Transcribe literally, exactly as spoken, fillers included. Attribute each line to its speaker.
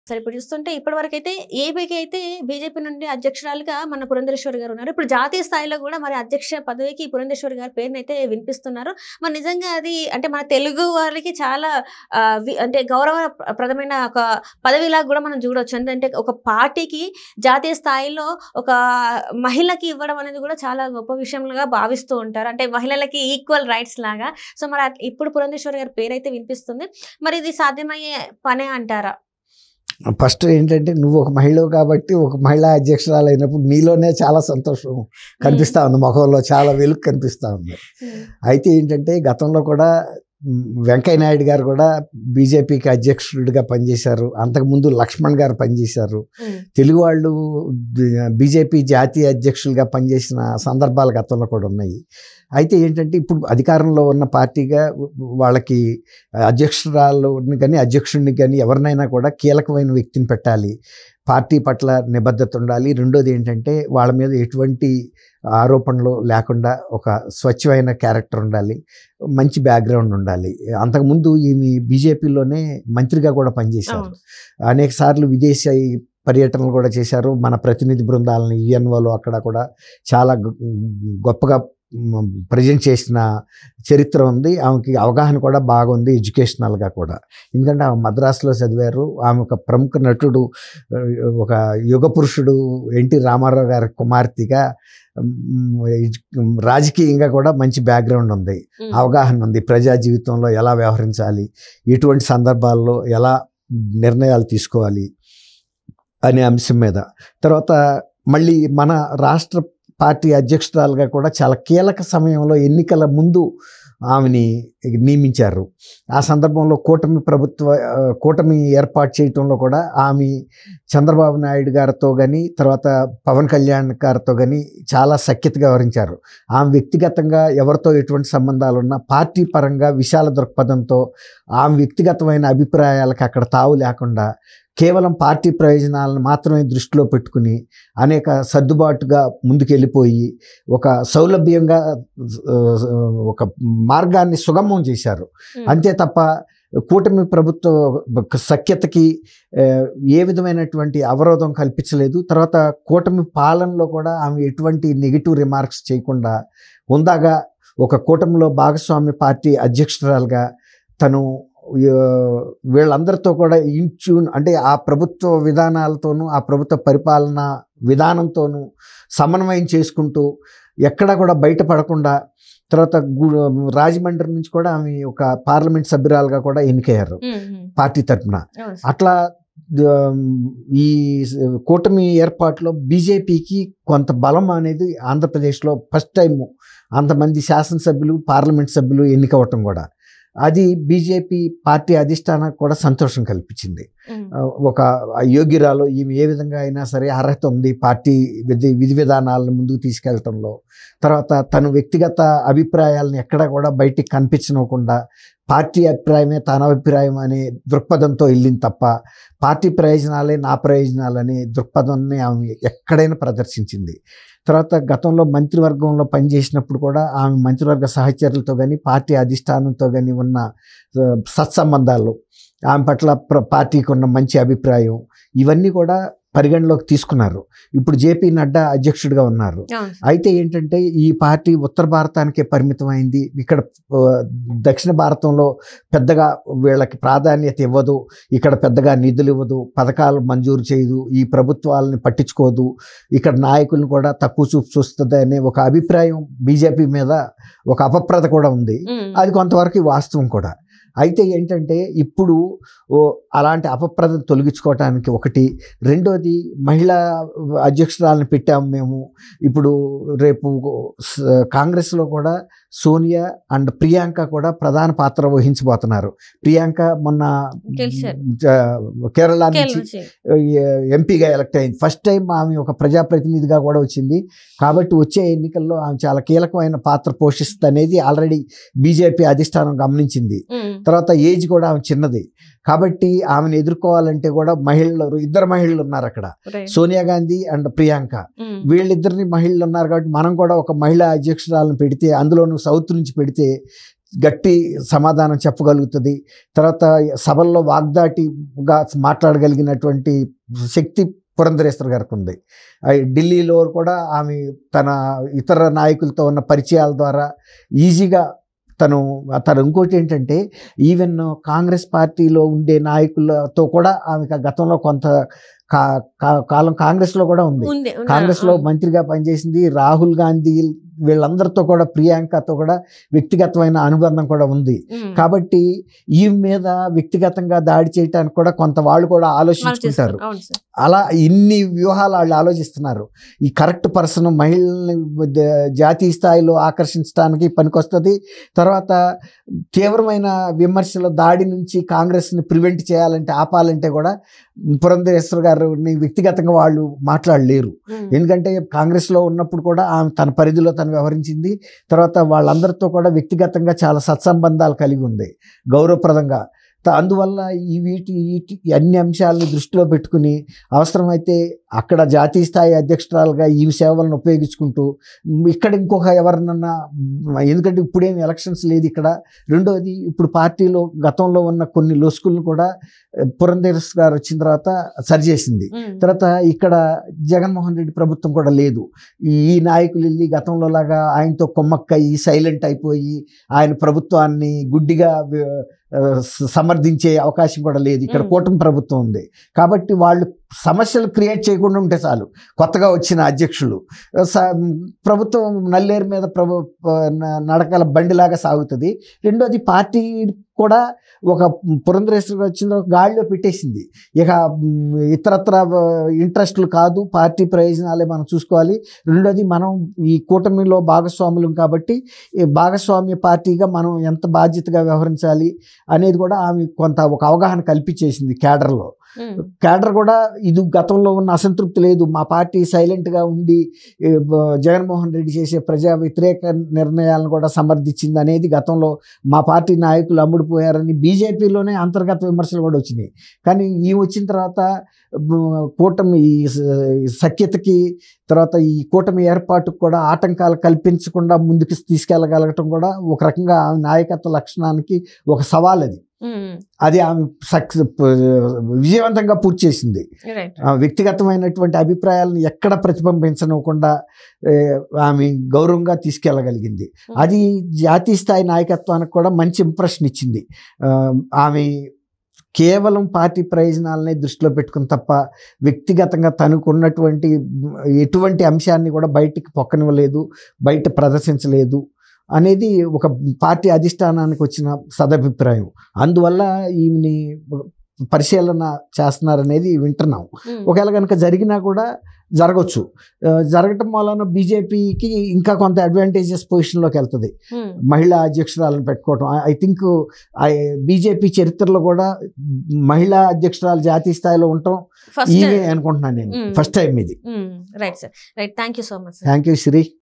Speaker 1: సరే ఇప్పుడు చూస్తుంటే ఇప్పటివరకైతే ఏపీకి అయితే బీజేపీ నుండి అధ్యక్షురాలుగా మన పురంధేశ్వరి గారు ఉన్నారు. ఇప్పుడు జాతీయ స్థాయిలో కూడా మరి అధ్యక్ష పదవికి పురంధేశ్వరి గారి పేరునైతే వినిపిస్తున్నారు. మరి నిజంగా అది అంటే మన తెలుగు వారికి చాలా ఆహ్, వి అంటే గౌరవప్రదమైన ఒక పదవిలాగా కూడా మనం చూడొచ్చు. ఎందుకంటే ఒక పార్టీకి జాతీయ స్థాయిలో ఒక మహిళకి ఇవ్వడం అనేది కూడా చాలా గొప్ప విషయంగా భావిస్తూ ఉంటారు. అంటే మహిళలకి ఈక్వల్ రైట్స్ లాగా. సో మరి అట్ ఇప్పుడు పురంధేశ్వరి గారి పేరైతే వినిపిస్తుంది. మరి ఇది సాధ్యమయ్యే పనే అంటారా?
Speaker 2: ఫస్ట్ ఏంటంటే నువ్వు ఒక మహిళవు కాబట్టి ఒక మహిళా అధ్యక్షురాలు అయినప్పుడు నీలోనే చాలా సంతోషం కనిపిస్తూ ఉంది, ముఖంలో చాలా వెలుగు కనిపిస్తూ ఉంది. అయితే ఏంటంటే గతంలో కూడా వెంకయ్య నాయుడు గారు కూడా బీజేపీకి అధ్యక్షుడిగా పనిచేశారు. అంతకుముందు లక్ష్మణ్ గారు పనిచేశారు. తెలుగు వాళ్ళు బీజేపీ జాతీయ అధ్యక్షులుగా పనిచేసిన సందర్భాలు గతంలో కూడా ఉన్నాయి. అయితే ఏంటంటే ఇప్పుడు అధికారంలో ఉన్న పార్టీగా వాళ్ళకి అధ్యక్షురాలని కానీ అధ్యక్షుడిని కానీ ఎవరినైనా కూడా కీలకమైన వ్యక్తిని పెట్టాలి, పార్టీ పట్ల నిబద్ధత ఉండాలి. రెండోది ఏంటంటే వాళ్ళ మీద ఎటువంటి ఆరోపణలు లేకుండా ఒక స్వచ్ఛమైన క్యారెక్టర్ ఉండాలి, మంచి బ్యాక్గ్రౌండ్ ఉండాలి. అంతకుముందు ఈమె బీజేపీలోనే మంత్రిగా కూడా పనిచేశారు. అనేక సార్లు విదేశీ పర్యటనలు కూడా చేశారు. మన ప్రతినిధి బృందాలని యుఎన్ఓలో అక్కడ కూడా చాలా గొప్పగా ప్రజెంట్ చేసిన చరిత్ర ఉంది. ఆమెకి అవగాహన కూడా బాగుంది ఎడ్యుకేషనల్గా కూడా. ఎందుకంటే ఆమె మద్రాసులో చదివారు. ఆమె ఒక ప్రముఖ నటుడు, ఒక యుగ పురుషుడు ఎన్టీ రామారావు గారి కుమార్తెగా రాజకీయంగా కూడా మంచి బ్యాక్గ్రౌండ్ ఉంది, అవగాహన ఉంది. ప్రజా జీవితంలో ఎలా వ్యవహరించాలి, ఎటువంటి సందర్భాల్లో ఎలా నిర్ణయాలు తీసుకోవాలి అనే అంశం మీద. తర్వాత మళ్ళీ మన రాష్ట్ర పార్టీ అధ్యక్షురాలుగా కూడా చాలా కీలక సమయంలో ఎన్నికల ముందు ఆమెని నియమించారు. ఆ సందర్భంలో కూటమి ప్రభుత్వ కూటమి ఏర్పాటు చేయటంలో కూడా ఆమె చంద్రబాబు నాయుడు గారితో కానీ తర్వాత పవన్ కళ్యాణ్ గారితో కానీ చాలా సఖ్యతగా వ్యవహరించారు. ఆమె వ్యక్తిగతంగా ఎవరితో ఎటువంటి సంబంధాలు ఉన్నా పార్టీ పరంగా విశాల దృక్పథంతో ఆమె వ్యక్తిగతమైన అభిప్రాయాలకు అక్కడ తావు లేకుండా కేవలం పార్టీ ప్రయోజనాలను మాత్రమే దృష్టిలో పెట్టుకుని అనేక సర్దుబాటుగా ముందుకెళ్ళిపోయి ఒక సౌలభ్యంగా ఒక మార్గాన్ని సుగమం చేశారు. అంతే తప్ప కూటమి ప్రభుత్వ సఖ్యతకి ఏ విధమైనటువంటి అవరోధం కల్పించలేదు. తర్వాత కూటమి పాలనలో కూడా ఆమె ఎటువంటి నెగిటివ్ రిమార్క్స్ చేయకుండా ఉందాగా ఒక కూటమిలో భాగస్వామ్య పార్టీ అధ్యక్షురాలుగా తను వీళ్ళందరితో కూడా ఇంచూన్ అంటే ఆ ప్రభుత్వ విధానాలతోనూ ఆ ప్రభుత్వ పరిపాలన విధానంతోనూ సమన్వయం చేసుకుంటూ ఎక్కడా కూడా బయటపడకుండా తర్వాత రాజమండ్రి నుంచి కూడా ఆమె ఒక పార్లమెంట్ సభ్యురాలుగా కూడా ఎన్నికయ్యారు పార్టీ తరఫున. అట్లా ఈ కూటమి ఏర్పాటులో బీజేపీకి కొంత బలం అనేది ఆంధ్రప్రదేశ్లో ఫస్ట్ టైం అంతమంది శాసనసభ్యులు పార్లమెంట్ సభ్యులు ఎన్నికవటం కూడా అది బీజేపీ పార్టీ అధిష్టానానికి కూడా సంతోషం కల్పించింది. ఒక యోగ్యురాలు ఈమె ఏ విధంగా అయినా సరే అర్హత ఉంది పార్టీ విధి విధి విధానాలను ముందుకు తీసుకెళ్లటంలో. తర్వాత తను వ్యక్తిగత అభిప్రాయాలను ఎక్కడా కూడా బయటికి కనిపించకుండా పార్టీ అభిప్రాయమే తన అభిప్రాయం అనే దృక్పథంతో వెళ్ళింది తప్ప పార్టీ ప్రయోజనాలే నా ప్రయోజనాలనే దృక్పథాన్ని ఆమె ఎక్కడైనా ప్రదర్శించింది. తర్వాత గతంలో మంత్రివర్గంలో పనిచేసినప్పుడు కూడా ఆమె మంత్రివర్గ సహచరులతో కానీ పార్టీ అధిష్టానంతో కానీ ఉన్న సత్సంబంధాలు, ఆమె పట్ల పార్టీకి ఉన్న మంచి అభిప్రాయం ఇవన్నీ కూడా పరిగణలోకి తీసుకున్నారు. ఇప్పుడు జేపీ నడ్డా అధ్యక్షుడిగా ఉన్నారు. అయితే ఏంటంటే ఈ పార్టీ ఉత్తర భారతానికే పరిమితమైంది. ఇక్కడ దక్షిణ భారతంలో పెద్దగా వీళ్ళకి ప్రాధాన్యత ఇవ్వదు, ఇక్కడ పెద్దగా నిధులు ఇవ్వదు, పథకాలు మంజూరు చేయదు, ఈ ప్రభుత్వాలని పట్టించుకోదు, ఇక్కడ నాయకులను కూడా తక్కువ చూపు చూస్తుంది అనే ఒక అభిప్రాయం బీజేపీ మీద ఒక అపప్రద కూడా ఉంది. అది కొంతవరకు వాస్తవం కూడా. అయితే ఏంటంటే ఇప్పుడు అలాంటి అపప్రదను తొలగించుకోవటానికి ఒకటి, రెండోది మహిళా అధ్యక్షురాలను పెట్టాము మేము. ఇప్పుడు రేపు కాంగ్రెస్లో కూడా సోనియా అండ్ ప్రియాంక కూడా ప్రధాన పాత్ర వహించబోతున్నారు. ప్రియాంక మొన్న కేరళ నుంచి ఎంపీగా ఎలక్ట్ అయింది. ఫస్ట్ టైం ఆమె ఒక ప్రజాప్రతినిధిగా కూడా వచ్చింది. కాబట్టి వచ్చే ఎన్నికల్లో ఆమె చాలా కీలకమైన పాత్ర పోషిస్తుంది అనేది ఆల్రెడీ బీజేపీ అధిష్టానం గమనించింది. తర్వాత ఏజ్ కూడా ఆమె చిన్నది కాబట్టి ఆమెను ఎదుర్కోవాలంటే కూడా మహిళలు ఇద్దరు మహిళలు ఉన్నారు అక్కడ, సోనియా గాంధీ అండ్ ప్రియాంక. వీళ్ళిద్దరిని మహిళలు ఉన్నారు కాబట్టి మనం కూడా ఒక మహిళా అధ్యక్షురాలను పెడితే, అందులోనూ సౌత్ నుంచి పెడితే గట్టి సమాధానం చెప్పగలుగుతుంది. తర్వాత సభల్లో వాగ్దాటిగా మాట్లాడగలిగినటువంటి శక్తి పురంధరేశ్వరి గారికి ఉంది. ఢిల్లీలో కూడా ఆమె తన ఇతర నాయకులతో ఉన్న పరిచయాల ద్వారా ఈజీగా తను తను ఇంకోటి ఏంటంటే ఈవెన్ కాంగ్రెస్ పార్టీలో ఉండే నాయకులతో కూడా ఆమెకు గతంలో కొంత కాలం కాంగ్రెస్లో కూడా ఉంది. కాంగ్రెస్లో మంత్రిగా పనిచేసింది. రాహుల్ గాంధీ వీళ్ళందరితో కూడా, ప్రియాంకతో కూడా వ్యక్తిగతమైన అనుబంధం కూడా ఉంది. కాబట్టి ఈ మీద వ్యక్తిగతంగా దాడి చేయడానికి కూడా కొంత వాళ్ళు కూడా ఆలోచించుకుంటారు. అలా ఇన్ని వ్యూహాలు వాళ్ళు ఆలోచిస్తున్నారు. ఈ కరెక్ట్ పర్సన్ మహిళల్ని జాతీయ స్థాయిలో ఆకర్షించడానికి పనికొస్తుంది. తర్వాత తీవ్రమైన విమర్శల దాడి నుంచి కాంగ్రెస్ని ప్రివెంట్ చేయాలంటే, ఆపాలంటే కూడా పురంధరేశ్వరి గారిని వ్యక్తిగతంగా వాళ్ళు మాట్లాడలేరు. ఎందుకంటే కాంగ్రెస్లో ఉన్నప్పుడు కూడా ఆమె తన పరిధిలో తను వ్యవహరించింది. తర్వాత వాళ్ళందరితో కూడా వ్యక్తిగతంగా చాలా సత్సంబంధాలు కలిగి ఉంది, గౌరవప్రదంగా. అందువల్ల ఈ వీటి వీటి అన్ని అంశాలను దృష్టిలో పెట్టుకుని అవసరమైతే అక్కడ జాతీయ స్థాయి అధ్యక్షురాలుగా ఈ సేవలను ఉపయోగించుకుంటూ ఇక్కడ ఇంకొక ఎవరినన్నా, ఎందుకంటే ఇప్పుడేం ఎలక్షన్స్ లేదు ఇక్కడ. రెండోది ఇప్పుడు పార్టీలో గతంలో ఉన్న కొన్ని లొసుకులను కూడా పురంధరేశ్వరి గారు వచ్చిన తర్వాత సరిచేసింది. తర్వాత ఇక్కడ జగన్మోహన్ రెడ్డి ప్రభుత్వం కూడా లేదు. ఈ నాయకులు వెళ్ళి గతంలో లాగా ఆయనతో కొమ్మక్కయి సైలెంట్ అయిపోయి ఆయన ప్రభుత్వాన్ని గుడ్డిగా సమర్థించే అవకాశం కూడా లేదు. ఇక్కడ కూటమి ప్రభుత్వం ఉంది కాబట్టి వాళ్ళు సమస్యలు క్రియేట్ చేయకుండా ఉంటే చాలు. కొత్తగా వచ్చిన అధ్యక్షులు ప్రభుత్వం నల్లేరు మీద ప్రభు నడకల బండిలాగా సాగుతుంది. రెండోది పార్టీ కూడా ఒక పురంధరేశ్వరి వచ్చిన గాడిలో పెట్టేసింది. ఇక ఇతరత్ర ఇంట్రెస్టులు కాదు, పార్టీ ప్రయోజనాలే మనం చూసుకోవాలి. రెండోది మనం ఈ కూటమిలో భాగస్వాములం కాబట్టి భాగస్వామ్య పార్టీగా మనం ఎంత బాధ్యతగా వ్యవహరించాలి అనేది కూడా ఆమె కొంత ఒక అవగాహన కల్పించేసింది క్యాడర్లో. క్యాడర్ కూడా ఇది గతంలో ఉన్న అసంతృప్తి లేదు. మా పార్టీ సైలెంట్గా ఉండి జగన్మోహన్ రెడ్డి చేసే ప్రజా వ్యతిరేక నిర్ణయాలను కూడా సమర్థించింది అనేది గతంలో మా పార్టీ నాయకులు అమ్ముడుపోయారని బీజేపీలోనే అంతర్గత విమర్శలు కూడా వచ్చినాయి. కానీ ఈ వచ్చిన తర్వాత కూటమి సఖ్యతకి, తర్వాత ఈ కూటమి ఏర్పాటుకు కూడా ఆటంకాలు కల్పించకుండా ముందుకు తీసుకెళ్ళగలగటం కూడా ఒక రకంగా నాయకత్వ లక్షణానికి ఒక సవాల్. అది అది ఆమె సక్సెస్ విజయవంతంగా పూర్తి చేసింది. వ్యక్తిగతమైనటువంటి అభిప్రాయాలను ఎక్కడ ప్రతిబింబించనివ్వకుండా ఆమె గౌరవంగా తీసుకెళ్ళగలిగింది. అది జాతీయ స్థాయి నాయకత్వానికి కూడా మంచి ఇంప్రెషన్ ఇచ్చింది. ఆమె కేవలం పార్టీ ప్రయోజనాలనే దృష్టిలో పెట్టుకుని తప్ప వ్యక్తిగతంగా తనకున్నటువంటి ఎటువంటి అంశాన్ని కూడా బయటికి పొక్కనివ్వలేదు, బయట ప్రదర్శించలేదు అనేది ఒక పార్టీ అధిష్టానానికి వచ్చిన సదభిప్రాయం. అందువల్ల ఈమెని పరిశీలన చేస్తున్నారనేది వింటున్నాం. ఒకవేళ కనుక జరిగినా కూడా జరగవచ్చు. జరగటం వలన బీజేపీకి ఇంకా కొంత అడ్వాంటేజెస్ పొజిషన్లోకి వెళ్తుంది. మహిళా అధ్యక్షురాలను పెట్టుకోవటం ఐ థింక్ బీజేపీ చరిత్రలో కూడా మహిళా అధ్యక్షురాలు జాతీయ స్థాయిలో ఉండటం ఇవే అనుకుంటున్నాను నేను. ఫస్ట్ టైం ఇది.
Speaker 1: Right sir, right. Thank you so much.
Speaker 2: Thank you Shri.